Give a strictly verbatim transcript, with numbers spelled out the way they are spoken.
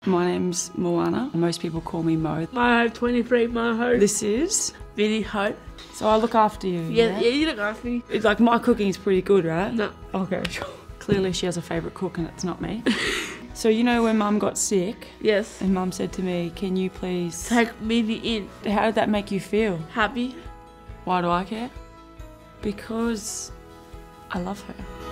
My name's Moana. Most people call me Mo. Moana Hope twenty-three, Moana Hope. This is Vinny Hope. So I look after you. Yeah, yeah, yeah, you look after me. It's like my cooking is pretty good, right? No. Okay. Clearly she has a favourite cook and it's not me. So you know when Mum got sick? Yes. And Mum said to me, can you please... Take Vinny in. How did that make you feel? Happy. Why do I care? Because I love her.